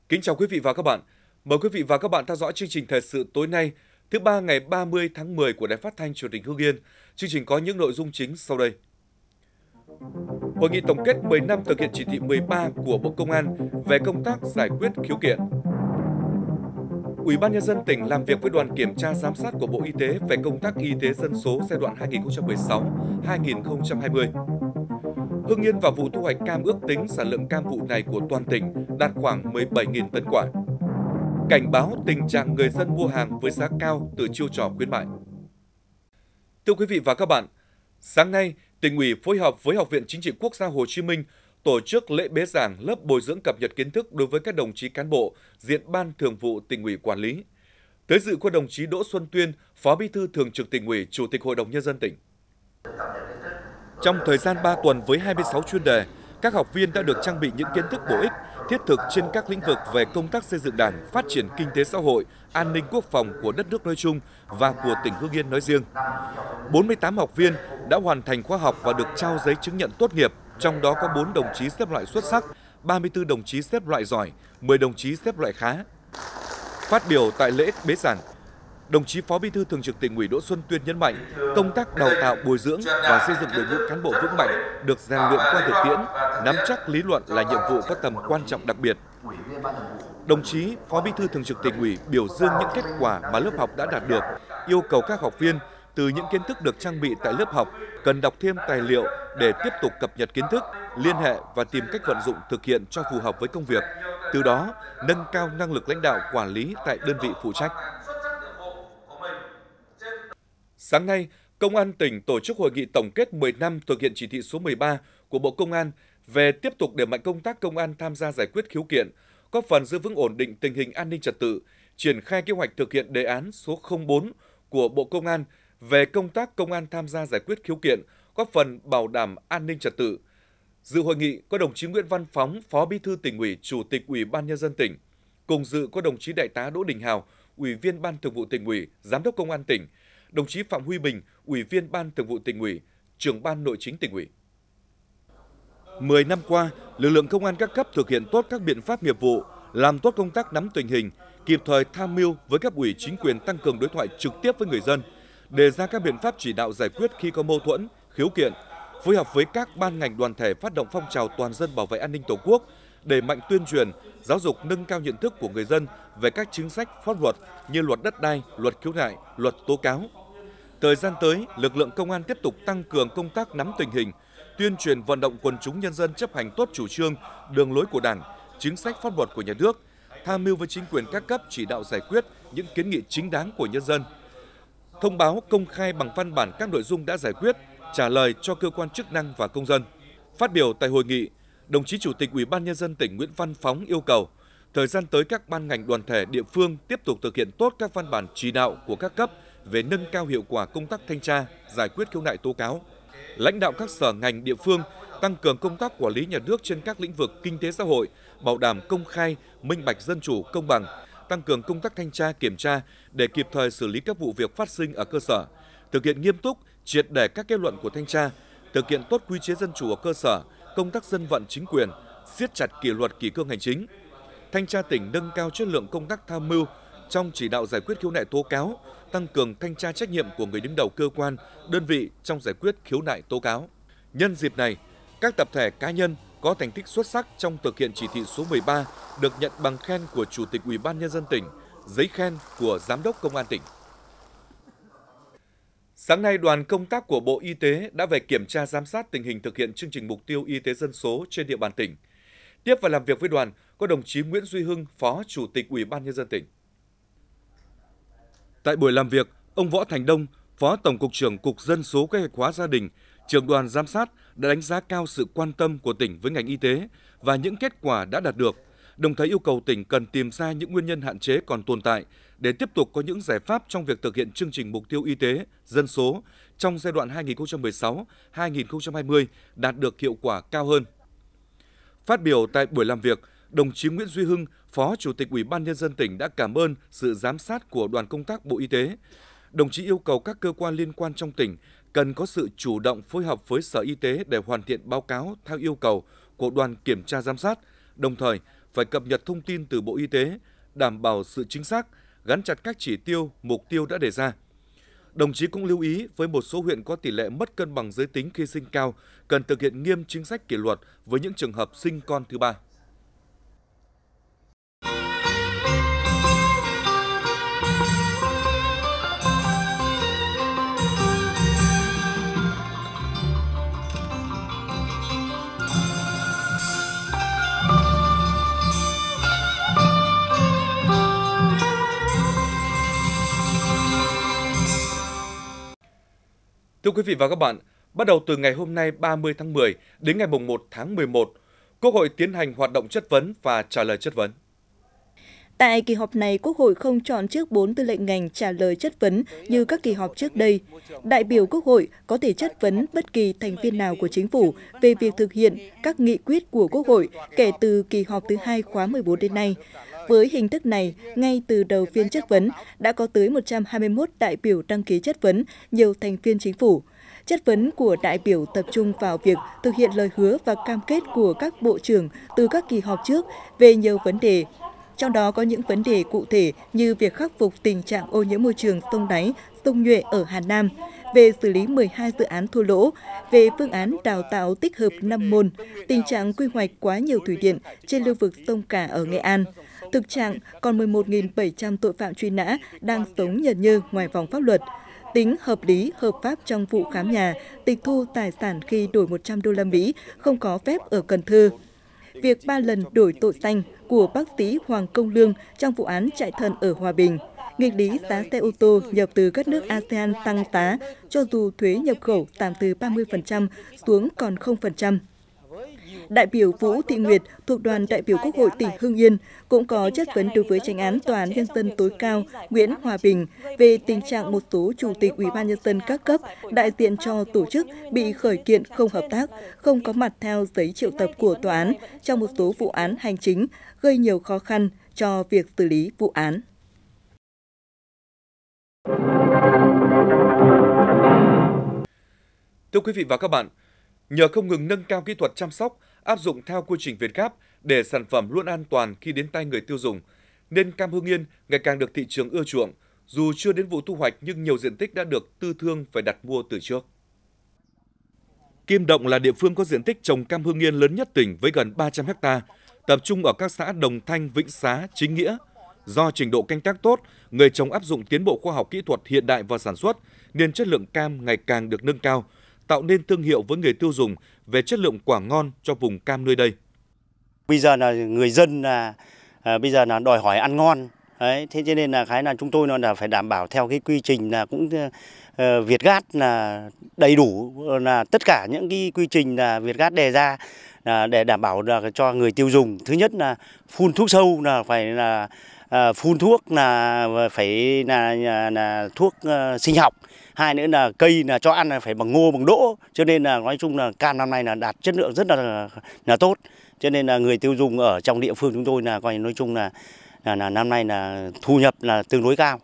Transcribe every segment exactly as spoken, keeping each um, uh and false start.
Kính chào quý vị và các bạn. Mời quý vị và các bạn theo dõi chương trình thời sự tối nay, thứ ba ngày ba mươi tháng mười của Đài Phát thanh Truyền hình Hưng Yên. Chương trình có những nội dung chính sau đây. Hội nghị tổng kết mười năm thực hiện chỉ thị mười ba của Bộ Công an về công tác giải quyết khiếu kiện. Ủy ban Nhân dân tỉnh làm việc với đoàn kiểm tra giám sát của Bộ Y tế về công tác y tế dân số giai đoạn hai nghìn không trăm mười sáu đến hai nghìn không trăm hai mươi. Hưng Yên vào vụ thu hoạch cam ước tính sản lượng cam vụ này của toàn tỉnh đạt khoảng mười bảy nghìn tấn quả. Cảnh báo tình trạng người dân mua hàng với giá cao từ chiêu trò khuyến mại. Thưa quý vị và các bạn, sáng nay, Tỉnh ủy phối hợp với Học viện Chính trị Quốc gia Hồ Chí Minh tổ chức lễ bế giảng lớp bồi dưỡng cập nhật kiến thức đối với các đồng chí cán bộ diện Ban Thường vụ Tỉnh ủy quản lý. Tới dự có đồng chí Đỗ Xuân Tuyên, Phó Bí thư Thường trực Tỉnh ủy, Chủ tịch Hội đồng Nhân dân tỉnh. Trong thời gian ba tuần với hai mươi sáu chuyên đề, các học viên đã được trang bị những kiến thức bổ ích, thiết thực trên các lĩnh vực về công tác xây dựng Đảng, phát triển kinh tế xã hội, an ninh quốc phòng của đất nước nói chung và của tỉnh Hưng Yên nói riêng. bốn mươi tám học viên đã hoàn thành khóa học và được trao giấy chứng nhận tốt nghiệp, trong đó có bốn đồng chí xếp loại xuất sắc, ba mươi tư đồng chí xếp loại giỏi, mười đồng chí xếp loại khá. Phát biểu tại lễ bế giảng, đồng chí Phó Bí thư Thường trực Tỉnh ủy Đỗ Xuân Tuyên nhấn mạnh, công tác đào tạo, bồi dưỡng và xây dựng đội ngũ cán bộ vững mạnh được rèn luyện qua thực tiễn, nắm chắc lý luận là nhiệm vụ có tầm quan trọng đặc biệt. Đồng chí Phó Bí thư Thường trực Tỉnh ủy biểu dương những kết quả mà lớp học đã đạt được, yêu cầu các học viên từ những kiến thức được trang bị tại lớp học cần đọc thêm tài liệu để tiếp tục cập nhật kiến thức, liên hệ và tìm cách vận dụng thực hiện cho phù hợp với công việc, từ đó nâng cao năng lực lãnh đạo quản lý tại đơn vị phụ trách. Sáng nay, Công an tỉnh tổ chức hội nghị tổng kết mười năm thực hiện chỉ thị số mười ba của Bộ Công an về tiếp tục đẩy mạnh công tác công an tham gia giải quyết khiếu kiện, góp phần giữ vững ổn định tình hình an ninh trật tự, triển khai kế hoạch thực hiện đề án số không bốn của Bộ Công an về công tác công an tham gia giải quyết khiếu kiện, góp phần bảo đảm an ninh trật tự. Dự hội nghị có đồng chí Nguyễn Văn Phóng, Phó Bí thư Tỉnh ủy, Chủ tịch Ủy ban Nhân dân tỉnh. Cùng dự có đồng chí Đại tá Đỗ Đình Hào, Ủy viên Ban Thường vụ Tỉnh ủy, Giám đốc Công an tỉnh, đồng chí Phạm Huy Bình, Ủy viên Ban Thường vụ Tỉnh ủy, Trưởng Ban Nội chính Tỉnh ủy. mười năm qua, lực lượng công an các cấp thực hiện tốt các biện pháp nghiệp vụ, làm tốt công tác nắm tình hình, kịp thời tham mưu với cấp ủy chính quyền tăng cường đối thoại trực tiếp với người dân, đề ra các biện pháp chỉ đạo giải quyết khi có mâu thuẫn, khiếu kiện, phối hợp với các ban ngành đoàn thể phát động phong trào toàn dân bảo vệ an ninh Tổ quốc, đẩy mạnh tuyên truyền, giáo dục nâng cao nhận thức của người dân về các chính sách pháp luật như luật đất đai, luật khiếu nại, luật tố cáo. Thời gian tới, lực lượng công an tiếp tục tăng cường công tác nắm tình hình, tuyên truyền vận động quần chúng nhân dân chấp hành tốt chủ trương, đường lối của Đảng, chính sách pháp luật của nhà nước, tham mưu với chính quyền các cấp chỉ đạo giải quyết những kiến nghị chính đáng của nhân dân. Thông báo công khai bằng văn bản các nội dung đã giải quyết, trả lời cho cơ quan chức năng và công dân. Phát biểu tại hội nghị, đồng chí Chủ tịch Ủy ban Nhân dân tỉnh Nguyễn Văn Phóng yêu cầu, thời gian tới các ban ngành đoàn thể địa phương tiếp tục thực hiện tốt các văn bản chỉ đạo của các cấp về nâng cao hiệu quả công tác thanh tra, giải quyết khiếu nại tố cáo. Lãnh đạo các sở ngành địa phương tăng cường công tác quản lý nhà nước trên các lĩnh vực kinh tế xã hội, bảo đảm công khai, minh bạch, dân chủ, công bằng, tăng cường công tác thanh tra, kiểm tra để kịp thời xử lý các vụ việc phát sinh ở cơ sở, thực hiện nghiêm túc, triệt để các kết luận của thanh tra, thực hiện tốt quy chế dân chủ ở cơ sở, công tác dân vận chính quyền, siết chặt kỷ luật kỷ cương hành chính. Thanh tra tỉnh nâng cao chất lượng công tác tham mưu trong chỉ đạo giải quyết khiếu nại tố cáo, tăng cường thanh tra trách nhiệm của người đứng đầu cơ quan, đơn vị trong giải quyết khiếu nại tố cáo. Nhân dịp này, các tập thể cá nhân có thành tích xuất sắc trong thực hiện chỉ thị số mười ba được nhận bằng khen của Chủ tịch Ủy ban Nhân dân tỉnh, giấy khen của Giám đốc Công an tỉnh. Sáng nay, đoàn công tác của Bộ Y tế đã về kiểm tra giám sát tình hình thực hiện chương trình mục tiêu y tế dân số trên địa bàn tỉnh. Tiếp và làm việc với đoàn có đồng chí Nguyễn Duy Hưng, Phó Chủ tịch Ủy ban Nhân dân tỉnh. Tại buổi làm việc, ông Võ Thành Đông, Phó Tổng cục trưởng Cục Dân số Kế hoạch hóa Gia đình, trưởng đoàn giám sát đã đánh giá cao sự quan tâm của tỉnh với ngành y tế và những kết quả đã đạt được, đồng thời yêu cầu tỉnh cần tìm ra những nguyên nhân hạn chế còn tồn tại để tiếp tục có những giải pháp trong việc thực hiện chương trình mục tiêu y tế dân số trong giai đoạn hai nghìn không trăm mười sáu đến hai nghìn không trăm hai mươi đạt được hiệu quả cao hơn. Phát biểu tại buổi làm việc, đồng chí Nguyễn Duy Hưng, Phó Chủ tịch Ủy ban Nhân dân tỉnh đã cảm ơn sự giám sát của đoàn công tác Bộ Y tế. Đồng chí yêu cầu các cơ quan liên quan trong tỉnh cần có sự chủ động phối hợp với Sở Y tế để hoàn thiện báo cáo theo yêu cầu của đoàn kiểm tra giám sát, đồng thời phải cập nhật thông tin từ Bộ Y tế, đảm bảo sự chính xác, gắn chặt các chỉ tiêu, mục tiêu đã đề ra. Đồng chí cũng lưu ý với một số huyện có tỷ lệ mất cân bằng giới tính khi sinh cao, cần thực hiện nghiêm chính sách kỷ luật với những trường hợp sinh con thứ ba. Thưa quý vị và các bạn, bắt đầu từ ngày hôm nay ba mươi tháng mười đến ngày mùng một tháng mười một, Quốc hội tiến hành hoạt động chất vấn và trả lời chất vấn. Tại kỳ họp này, Quốc hội không chọn trước bốn tư lệnh ngành trả lời chất vấn như các kỳ họp trước đây. Đại biểu Quốc hội có thể chất vấn bất kỳ thành viên nào của Chính phủ về việc thực hiện các nghị quyết của Quốc hội kể từ kỳ họp thứ hai khóa mười bốn đến nay. Với hình thức này, ngay từ đầu phiên chất vấn, đã có tới một trăm hai mươi mốt đại biểu đăng ký chất vấn nhiều thành viên Chính phủ. Chất vấn của đại biểu tập trung vào việc thực hiện lời hứa và cam kết của các bộ trưởng từ các kỳ họp trước về nhiều vấn đề. Trong đó có những vấn đề cụ thể như việc khắc phục tình trạng ô nhiễm môi trường sông Đáy, sông Nhuệ ở Hà Nam, về xử lý mười hai dự án thua lỗ, về phương án đào tạo tích hợp năm môn, tình trạng quy hoạch quá nhiều thủy điện trên lưu vực sông Cả ở Nghệ An. Thực trạng còn mười một nghìn bảy trăm tội phạm truy nã đang sống nhờn nhơ ngoài vòng pháp luật. Tính hợp lý, hợp pháp trong vụ khám nhà, tịch thu tài sản khi đổi một trăm đô la Mỹ không có phép ở Cần Thơ. Việc ba lần đổi tội danh của bác sĩ Hoàng Công Lương trong vụ án chạy thận ở Hòa Bình. Nghịch lý giá xe ô tô nhập từ các nước a sê an tăng giá, cho dù thuế nhập khẩu giảm từ ba mươi phần trăm xuống còn không phần trăm. Đại biểu Vũ Thị Nguyệt thuộc đoàn đại biểu Quốc hội tỉnh Hưng Yên cũng có chất vấn đối với Chánh án Tòa án Nhân dân tối cao Nguyễn Hòa Bình về tình trạng một số chủ tịch Ủy ban Nhân dân các cấp đại diện cho tổ chức bị khởi kiện không hợp tác, không có mặt theo giấy triệu tập của tòa án trong một số vụ án hành chính, gây nhiều khó khăn cho việc xử lý vụ án. Thưa quý vị và các bạn, nhờ không ngừng nâng cao kỹ thuật chăm sóc, áp dụng theo quy trình Việt Gáp để sản phẩm luôn an toàn khi đến tay người tiêu dùng, nên cam Hưng Yên ngày càng được thị trường ưa chuộng. Dù chưa đến vụ thu hoạch nhưng nhiều diện tích đã được tư thương phải đặt mua từ trước. Kim Động là địa phương có diện tích trồng cam Hưng Yên lớn nhất tỉnh với gần ba trăm héc ta, tập trung ở các xã Đồng Thanh, Vĩnh Xá, Chính Nghĩa. Do trình độ canh tác tốt, người trồng áp dụng tiến bộ khoa học kỹ thuật hiện đại vào sản xuất, nên chất lượng cam ngày càng được nâng cao, tạo nên thương hiệu với người tiêu dùng về chất lượng quả ngon cho vùng cam nơi đây. Bây giờ là người dân là à, bây giờ là đòi hỏi ăn ngon, đấy, thế cho nên là cái là chúng tôi nó là phải đảm bảo theo cái quy trình là cũng uh, Việt Gáp là đầy đủ, là tất cả những cái quy trình là Việt Gáp đề ra là để đảm bảo là cho người tiêu dùng. Thứ nhất là phun thuốc sâu là phải là uh, phun thuốc là phải là, là, là thuốc uh, sinh học. Hai nữa là cây là cho ăn là phải bằng ngô bằng đỗ, cho nên là nói chung là cam năm nay là đạt chất lượng rất là là tốt, cho nên là người tiêu dùng ở trong địa phương chúng tôi là coi nói chung là là, là năm nay là thu nhập là tương đối cao.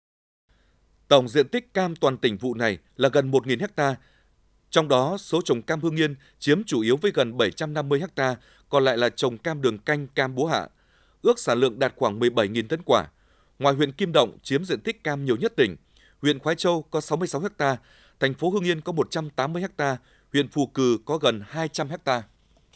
Tổng diện tích cam toàn tỉnh vụ này là gần một nghìn héc ta, trong đó số trồng cam Hưng Yên chiếm chủ yếu với gần bảy trăm năm mươi héc ta, còn lại là trồng cam đường canh, cam Búa Hạ. Ước sản lượng đạt khoảng mười bảy nghìn tấn quả. Ngoài huyện Kim Động chiếm diện tích cam nhiều nhất tỉnh, huyện Khoái Châu có sáu mươi sáu héc ta, thành phố Hưng Yên có một trăm tám mươi héc ta, huyện Phù Cừ có gần hai trăm héc ta.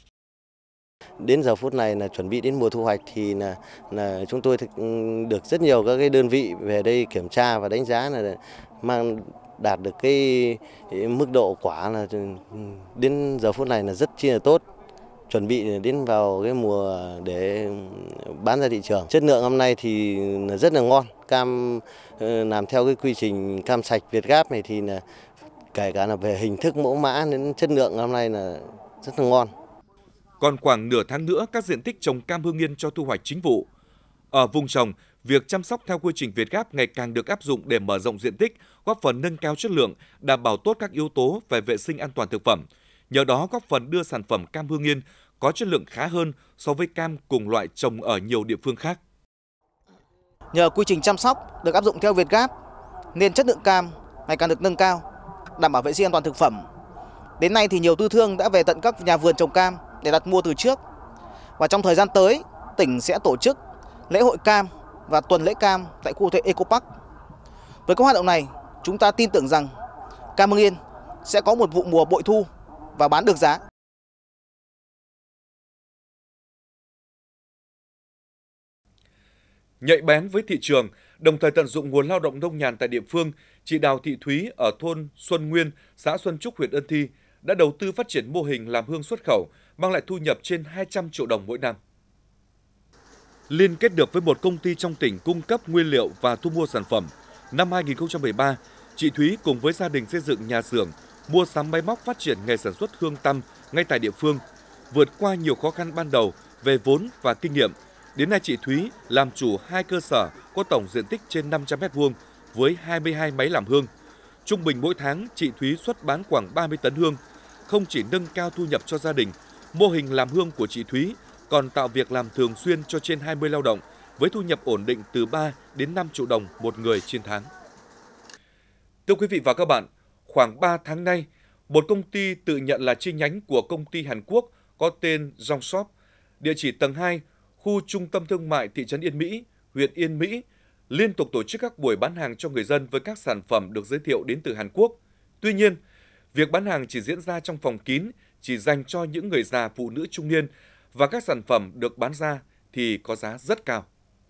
Đến giờ phút này là chuẩn bị đến mùa thu hoạch thì là, là chúng tôi được rất nhiều các cái đơn vị về đây kiểm tra và đánh giá là mang đạt được cái mức độ quả là đến giờ phút này là rất chi là tốt, chuẩn bị đến vào cái mùa để bán ra thị trường. Chất lượng năm nay thì rất là ngon, cam làm theo cái quy trình cam sạch Việt Gáp này thì là kể cả là về hình thức mẫu mã đến chất lượng năm nay là rất là ngon. Còn khoảng nửa tháng nữa các diện tích trồng cam Hưng Yên cho thu hoạch chính vụ. Ở vùng trồng, việc chăm sóc theo quy trình Việt Gáp ngày càng được áp dụng để mở rộng diện tích, góp phần nâng cao chất lượng, đảm bảo tốt các yếu tố về vệ sinh an toàn thực phẩm. Nhờ đó góp phần đưa sản phẩm cam Hưng Yên có chất lượng khá hơn so với cam cùng loại trồng ở nhiều địa phương khác. Nhờ quy trình chăm sóc được áp dụng theo Việt Gáp nên chất lượng cam ngày càng được nâng cao, đảm bảo vệ sinh an toàn thực phẩm. Đến nay thì nhiều tư thương đã về tận các nhà vườn trồng cam để đặt mua từ trước. Và trong thời gian tới tỉnh sẽ tổ chức lễ hội cam và tuần lễ cam tại khu thể Eco Park. Với các hoạt động này, chúng ta tin tưởng rằng cam Hưng Yên sẽ có một vụ mùa bội thu và bán được giá. Nhạy bén với thị trường, đồng thời tận dụng nguồn lao động nông nhàn tại địa phương, chị Đào Thị Thúy ở thôn Xuân Nguyên, xã Xuân Trúc, huyện Ân Thi đã đầu tư phát triển mô hình làm hương xuất khẩu, mang lại thu nhập trên hai trăm triệu đồng mỗi năm. Liên kết được với một công ty trong tỉnh cung cấp nguyên liệu và thu mua sản phẩm, năm hai nghìn không trăm mười ba, chị Thúy cùng với gia đình xây dựng nhà xưởng, mua sắm máy móc phát triển nghề sản xuất hương tăm ngay tại địa phương. Vượt qua nhiều khó khăn ban đầu về vốn và kinh nghiệm, đến nay chị Thúy làm chủ hai cơ sở có tổng diện tích trên năm trăm mét vuông với hai mươi hai máy làm hương. Trung bình mỗi tháng chị Thúy xuất bán khoảng ba mươi tấn hương. Không chỉ nâng cao thu nhập cho gia đình, mô hình làm hương của chị Thúy còn tạo việc làm thường xuyên cho trên hai mươi lao động với thu nhập ổn định từ ba đến năm triệu đồng một người trên tháng. Thưa quý vị và các bạn, khoảng ba tháng nay, một công ty tự nhận là chi nhánh của công ty Hàn Quốc có tên Zongshop, địa chỉ tầng hai, khu trung tâm thương mại thị trấn Yên Mỹ, huyện Yên Mỹ, liên tục tổ chức các buổi bán hàng cho người dân với các sản phẩm được giới thiệu đến từ Hàn Quốc. Tuy nhiên, việc bán hàng chỉ diễn ra trong phòng kín, chỉ dành cho những người già, phụ nữ trung niên và các sản phẩm được bán ra thì có giá rất cao.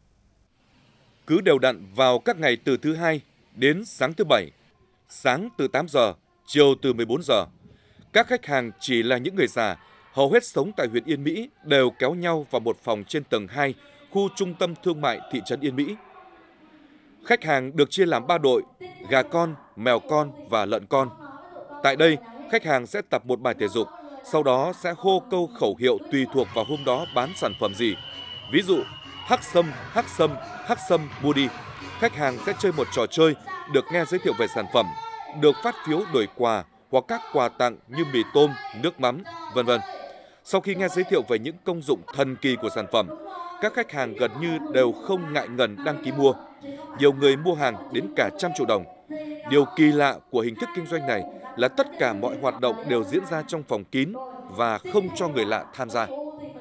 Cứ đều đặn vào các ngày từ thứ Hai đến sáng thứ Bảy, sáng từ tám giờ, chiều từ mười bốn giờ, các khách hàng chỉ là những người già, hầu hết sống tại huyện Yên Mỹ đều kéo nhau vào một phòng trên tầng hai, khu trung tâm thương mại thị trấn Yên Mỹ. Khách hàng được chia làm ba đội, gà con, mèo con và lợn con. Tại đây, khách hàng sẽ tập một bài thể dục, sau đó sẽ hô câu khẩu hiệu tùy thuộc vào hôm đó bán sản phẩm gì. Ví dụ, hắc sâm, hắc sâm, hắc sâm mua đi. Khách hàng sẽ chơi một trò chơi, được nghe giới thiệu về sản phẩm, được phát phiếu đổi quà hoặc các quà tặng như mì tôm, nước mắm, vân vân. Sau khi nghe giới thiệu về những công dụng thần kỳ của sản phẩm, các khách hàng gần như đều không ngại ngần đăng ký mua. Nhiều người mua hàng đến cả trăm triệu đồng. Điều kỳ lạ của hình thức kinh doanh này là tất cả mọi hoạt động đều diễn ra trong phòng kín và không cho người lạ tham gia.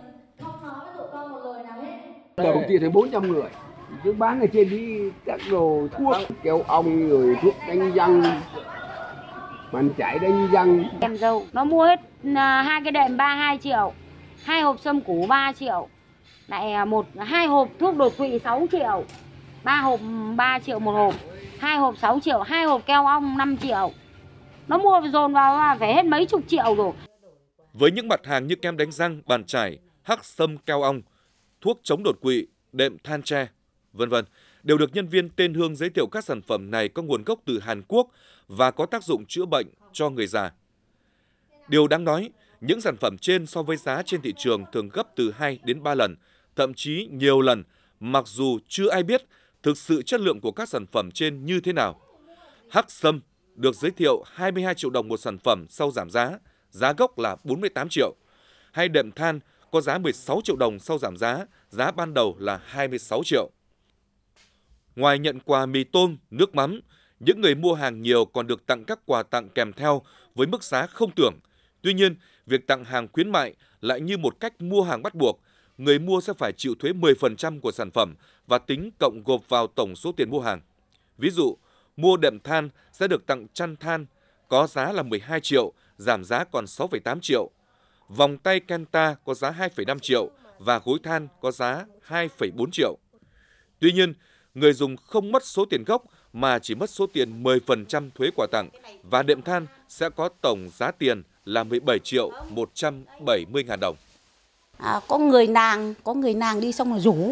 Đầu tiên thấy bốn trăm người, cứ bán ở trên đi các đồ thuốc, keo ong rồi thuốc đánh răng, bàn chải đánh răng. Em dâu nó mua hết hai cái đệm ba hai triệu, hai hộp sâm củ ba triệu, lại một hai hộp thuốc đột quỵ sáu triệu, ba hộp ba triệu một hộp, hai hộp sáu triệu, hai hộp keo ong năm triệu. Nó mua dồn vào phải hết mấy chục triệu rồi. Với những mặt hàng như kem đánh răng, bàn chải, hắc sâm keo ong, thuốc chống đột quỵ, đệm than tre, vân vân, đều được nhân viên tên Hương giới thiệu các sản phẩm này có nguồn gốc từ Hàn Quốc và có tác dụng chữa bệnh cho người già. Điều đáng nói, những sản phẩm trên so với giá trên thị trường thường gấp từ hai đến ba lần, thậm chí nhiều lần, mặc dù chưa ai biết thực sự chất lượng của các sản phẩm trên như thế nào. Hắc sâm được giới thiệu hai mươi hai triệu đồng một sản phẩm sau giảm giá, giá gốc là bốn mươi tám triệu. Hay đệm than có giá mười sáu triệu đồng sau giảm giá, giá ban đầu là hai mươi sáu triệu. Ngoài nhận quà mì tôm, nước mắm, những người mua hàng nhiều còn được tặng các quà tặng kèm theo với mức giá không tưởng. Tuy nhiên, việc tặng hàng khuyến mại lại như một cách mua hàng bắt buộc. Người mua sẽ phải chịu thuế mười phần trăm của sản phẩm và tính cộng gộp vào tổng số tiền mua hàng. Ví dụ, mua đệm than sẽ được tặng chăn than, có giá là mười hai triệu, giảm giá còn sáu phẩy tám triệu. Vòng tay Kenta có giá hai phẩy năm triệu và gối than có giá hai phẩy bốn triệu. Tuy nhiên, người dùng không mất số tiền gốc mà chỉ mất số tiền mười phần trăm thuế quà tặng và đệm than sẽ có tổng giá tiền là mười bảy triệu một trăm bảy mươi ngàn đồng. À, có người nàng, có người nàng đi xong rồi rủ.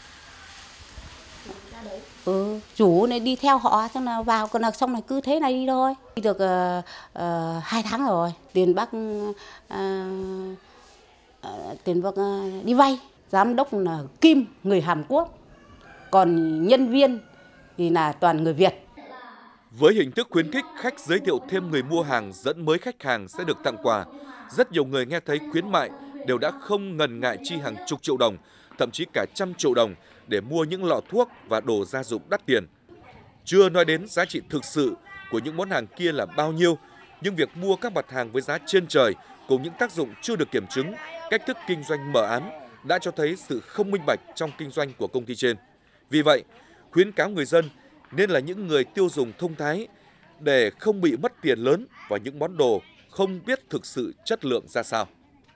Ừ, rủ này đi theo họ xong là vào còn là xong là cứ thế này đi thôi. Đi được uh, uh, hai tháng rồi, tiền bác uh, uh, tiền bác uh, đi vay. Giám đốc là Kim, người Hàn Quốc, còn nhân viên thì là toàn người Việt. Với hình thức khuyến khích, khách giới thiệu thêm người mua hàng dẫn mới khách hàng sẽ được tặng quà. Rất nhiều người nghe thấy khuyến mại đều đã không ngần ngại chi hàng chục triệu đồng, thậm chí cả trăm triệu đồng để mua những lọ thuốc và đồ gia dụng đắt tiền. Chưa nói đến giá trị thực sự của những món hàng kia là bao nhiêu, nhưng việc mua các mặt hàng với giá trên trời cùng những tác dụng chưa được kiểm chứng, cách thức kinh doanh mờ ám đã cho thấy sự không minh bạch trong kinh doanh của công ty trên. Vì vậy, khuyến cáo người dân nên là những người tiêu dùng thông thái để không bị mất tiền lớn vào những món đồ không biết thực sự chất lượng ra sao.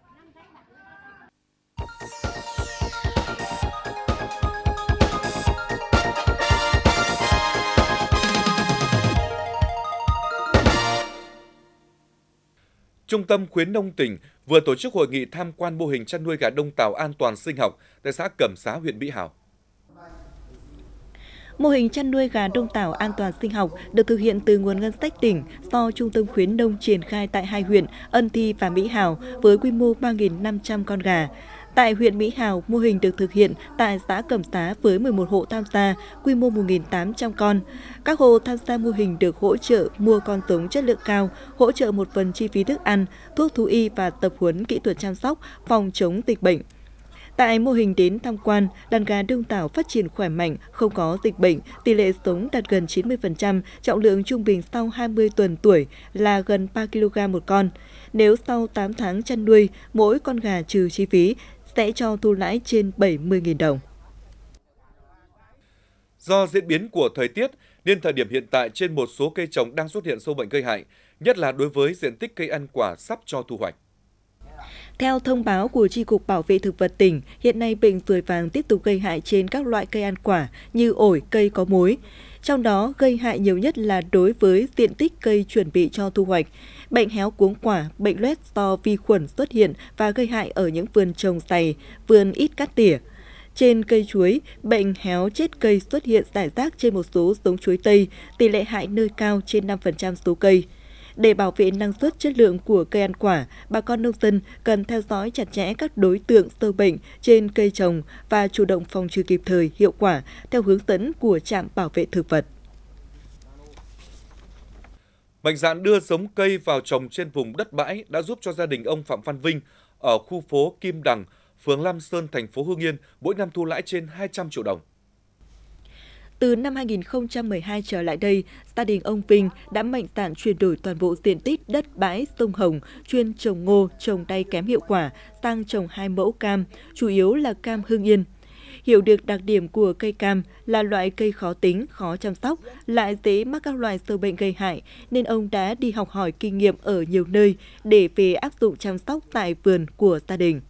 Trung tâm khuyến nông tỉnh vừa tổ chức hội nghị tham quan mô hình chăn nuôi gà đông tảo an toàn sinh học tại xã Cẩm Xá, huyện Mỹ Hào. Mô hình chăn nuôi gà đông tảo an toàn sinh học được thực hiện từ nguồn ngân sách tỉnh do Trung tâm khuyến nông triển khai tại hai huyện Ân Thi và Mỹ Hào với quy mô ba nghìn năm trăm con gà. Tại huyện Mỹ Hào, mô hình được thực hiện tại xã Cẩm Xá với mười một hộ tham gia, quy mô một nghìn tám trăm con. Các hộ tham gia mô hình được hỗ trợ mua con giống chất lượng cao, hỗ trợ một phần chi phí thức ăn, thuốc thú y và tập huấn kỹ thuật chăm sóc, phòng chống dịch bệnh. Tại mô hình đến tham quan, đàn gà đông tảo phát triển khỏe mạnh, không có dịch bệnh, tỷ lệ sống đạt gần chín mươi phần trăm, trọng lượng trung bình sau hai mươi tuần tuổi là gần ba ki lô gam một con. Nếu sau tám tháng chăn nuôi, mỗi con gà trừ chi phí sẽ cho thu lãi trên bảy mươi nghìn đồng. Do diễn biến của thời tiết nên thời điểm hiện tại trên một số cây trồng đang xuất hiện sâu bệnh gây hại, nhất là đối với diện tích cây ăn quả sắp cho thu hoạch. Theo thông báo của Chi cục Bảo vệ Thực vật tỉnh, hiện nay bệnh ruồi vàng tiếp tục gây hại trên các loại cây ăn quả như ổi, cây có múi. Trong đó, gây hại nhiều nhất là đối với diện tích cây chuẩn bị cho thu hoạch. Bệnh héo cuống quả, bệnh loét do vi khuẩn xuất hiện và gây hại ở những vườn trồng dày, vườn ít cắt tỉa. Trên cây chuối, bệnh héo chết cây xuất hiện rải rác trên một số giống chuối tây, tỷ lệ hại nơi cao trên năm phần trăm số cây. Để bảo vệ năng suất chất lượng của cây ăn quả, bà con nông dân cần theo dõi chặt chẽ các đối tượng sâu bệnh trên cây trồng và chủ động phòng trừ kịp thời, hiệu quả theo hướng dẫn của trạm bảo vệ thực vật. Mạnh dạn đưa giống cây vào trồng trên vùng đất bãi đã giúp cho gia đình ông Phạm Văn Vinh ở khu phố Kim Đằng, phường Lam Sơn, thành phố Hưng Yên mỗi năm thu lãi trên hai trăm triệu đồng. Từ năm hai nghìn không trăm mười hai trở lại đây, gia đình ông Vinh đã mạnh dạn chuyển đổi toàn bộ diện tích đất bãi sông Hồng chuyên trồng ngô, trồng đay kém hiệu quả sang trồng hai mẫu cam, chủ yếu là cam Hưng Yên. Hiểu được đặc điểm của cây cam là loại cây khó tính, khó chăm sóc, lại dễ mắc các loại sâu bệnh gây hại, nên ông đã đi học hỏi kinh nghiệm ở nhiều nơi để về áp dụng chăm sóc tại vườn của gia đình.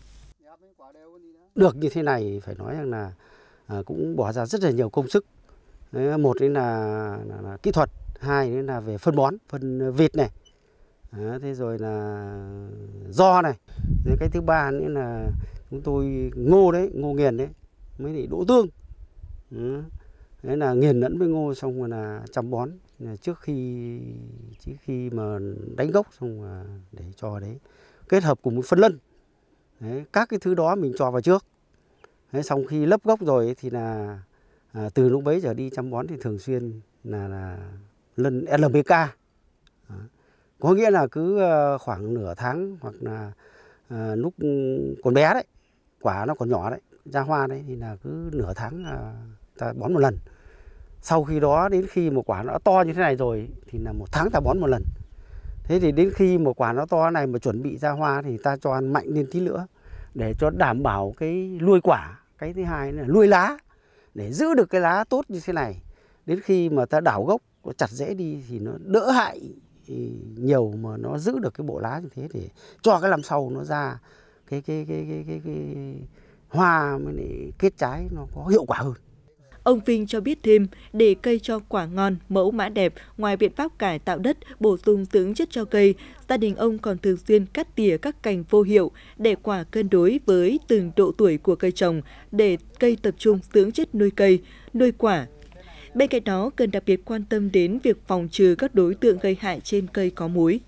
Được như thế này phải nói rằng là cũng bỏ ra rất là nhiều công sức. Một là, là, là kỹ thuật, hai là về phân bón, phân vịt này, đó, thế rồi là do này, rồi cái thứ ba nữa là chúng tôi ngô đấy, ngô nghiền đấy, mới lại đỗ tương, đó. Đấy là nghiền lẫn với ngô xong rồi là chăm bón trước khi trước khi mà đánh gốc xong rồi để cho đấy kết hợp cùng với phân lân, đấy, các cái thứ đó mình cho vào trước. Đấy, xong khi lấp gốc rồi thì là à, từ lúc bấy giờ đi chăm bón thì thường xuyên là, là lân en pê ca. Đó. Có nghĩa là cứ khoảng nửa tháng hoặc là à, lúc còn bé đấy, quả nó còn nhỏ đấy, ra hoa đấy thì là cứ nửa tháng à, ta bón một lần. Sau khi đó đến khi một quả nó to như thế này rồi thì là một tháng ta bón một lần. Thế thì đến khi một quả nó to này mà chuẩn bị ra hoa thì ta cho ăn mạnh lên tí nữa để cho đảm bảo cái nuôi quả. Cái thứ hai là nuôi lá để giữ được cái lá tốt như thế này. Đến khi mà ta đảo gốc, nó chặt rễ đi thì nó đỡ hại nhiều mà nó giữ được cái bộ lá như thế để cho cái năm sau nó ra cái cái cái cái cái, cái, cái hoa mới lại kết trái nó có hiệu quả hơn. Ông Vinh cho biết thêm, để cây cho quả ngon, mẫu mã đẹp, ngoài biện pháp cải tạo đất, bổ sung dưỡng chất cho cây, gia đình ông còn thường xuyên cắt tỉa các cành vô hiệu để quả cân đối với từng độ tuổi của cây trồng, để cây tập trung dưỡng chất nuôi cây, nuôi quả. Bên cạnh đó, cần đặc biệt quan tâm đến việc phòng trừ các đối tượng gây hại trên cây có múi.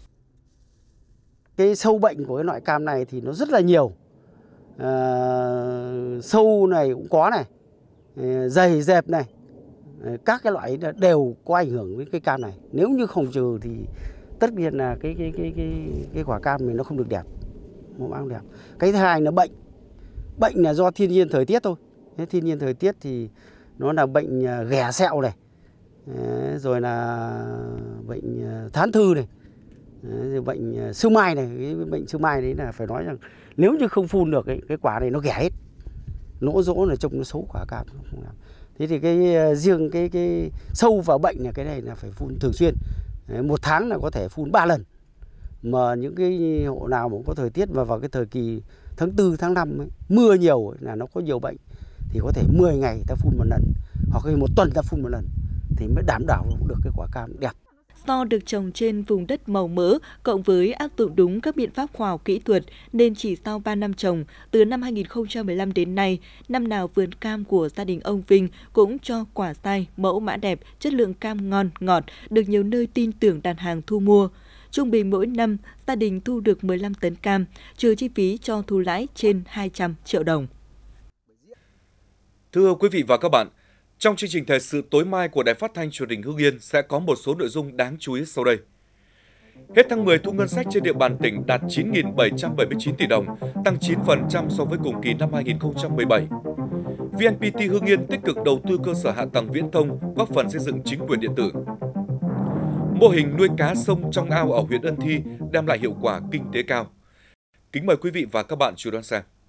Cái sâu bệnh của cái loại cam này thì nó rất là nhiều. À, sâu này cũng có này, dày dẹp này, các cái loại đều có ảnh hưởng với cây cam này. Nếu như không trừ thì tất nhiên là cái cái cái cái cái quả cam này nó không được đẹp, không ăn đẹp. Cái thứ hai là bệnh, bệnh là do thiên nhiên thời tiết thôi. Thế thiên nhiên thời tiết thì nó là bệnh ghẻ sẹo này, rồi là bệnh thán thư này, rồi bệnh sương mai này. Cái bệnh sương mai đấy là phải nói rằng Nếu như không phun được ấy, cái quả này nó ghẻ hết, nỗ rỗ là trông nó xấu quả cam nó không làm. Thế thì cái riêng cái cái sâu vào bệnh là cái này là phải phun thường xuyên, một tháng là có thể phun ba lần. Mà những cái hộ nào mà có thời tiết và vào cái thời kỳ tháng tư, tháng năm ấy, mưa nhiều ấy, là nó có nhiều bệnh thì có thể mười ngày ta phun một lần hoặc là một tuần ta phun một lần thì mới đảm bảo được cái quả cam đẹp. Do được trồng trên vùng đất màu mỡ, cộng với áp dụng đúng các biện pháp khoa học kỹ thuật, nên chỉ sau ba năm trồng, từ năm hai nghìn không trăm mười lăm đến nay, năm nào vườn cam của gia đình ông Vinh cũng cho quả dai, mẫu mã đẹp, chất lượng cam ngon, ngọt, được nhiều nơi tin tưởng đặt hàng thu mua. Trung bình mỗi năm, gia đình thu được mười lăm tấn cam, trừ chi phí cho thu lãi trên hai trăm triệu đồng. Thưa quý vị và các bạn, trong chương trình thời sự tối mai của Đài Phát thanh Truyền hình Hưng Yên sẽ có một số nội dung đáng chú ý sau đây. Hết tháng mười, thu ngân sách trên địa bàn tỉnh đạt chín nghìn bảy trăm bảy mươi chín tỷ đồng, tăng chín phần trăm so với cùng kỳ năm hai nghìn không trăm mười bảy. vê en pê tê Hưng Yên tích cực đầu tư cơ sở hạ tầng viễn thông, góp phần xây dựng chính quyền điện tử. Mô hình nuôi cá sông trong ao ở huyện Ân Thi đem lại hiệu quả kinh tế cao. Kính mời quý vị và các bạn chú đón xem.